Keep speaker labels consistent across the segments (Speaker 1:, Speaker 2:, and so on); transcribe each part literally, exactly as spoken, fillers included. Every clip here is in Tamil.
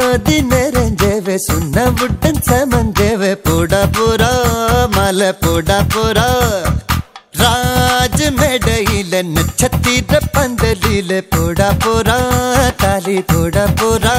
Speaker 1: ஜோதி நிறைஞ்சவே சுண்ணவுடன் சமஞ்சவே போடா போரா மலை போடா போரா ராஜ் மேடையில நட்சத்திர பந்தலில போடா போரா தாலி போடா போரா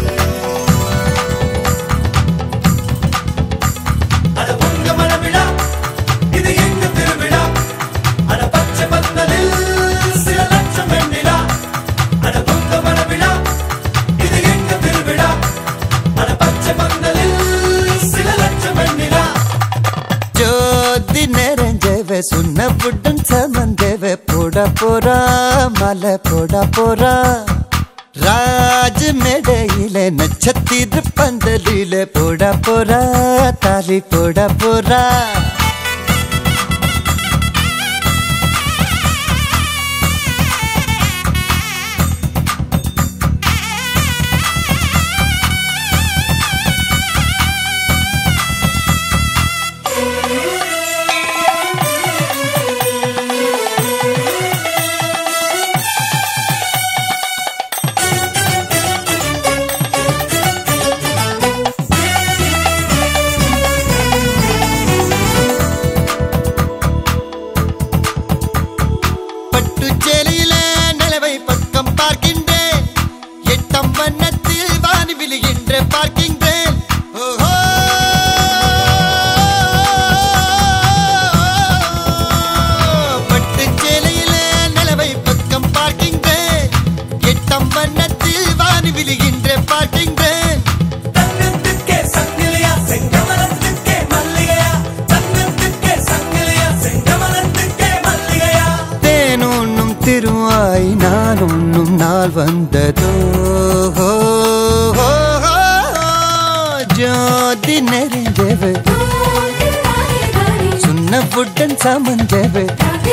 Speaker 1: சுண்ணவுடன் சமந்தேவ போடா போரா மலை போடா போரா ராஜ் மேடையில நட்சத்திர பந்தலில போடா போரா தாலி போடா போரா திருவாய் நான் உண்ணும் நாள் வந்ததோ ஜோதி நெறிஞ்சவு சுண்ணவுடன் சமஞ்சவு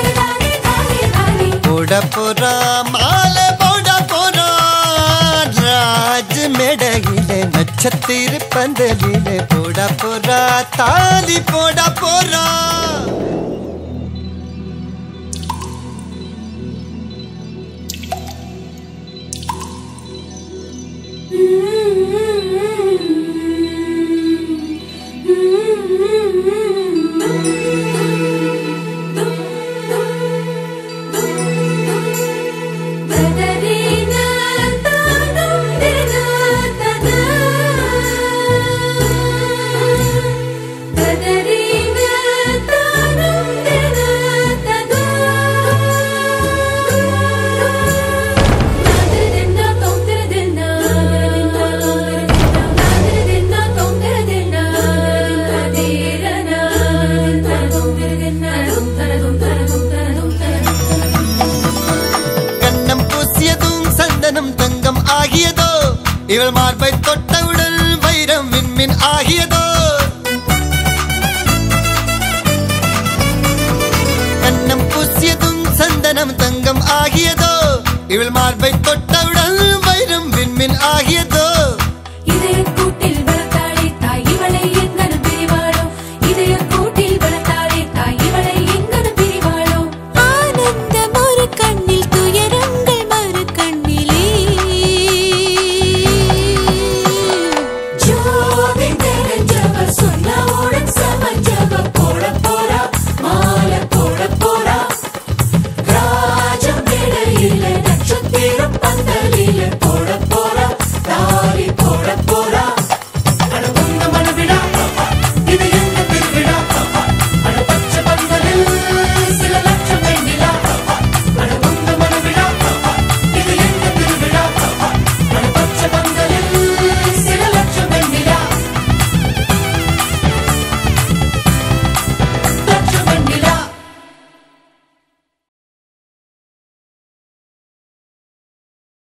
Speaker 1: போடா போரா மாலை போடா போரா ராஜ் மேடையில நட்சத்திர பந்தலில போடா போரா தாலி போடா போரா தங்கம் ஆகியதோ இவள் மார்பை தொட்டவுடன் வைரம் விண்மின் ஆகியதோ கண்ணம் பூசியதும் சந்தனம் தங்கம் ஆகியதோ இவள் மார்பை தொட்டவுடன்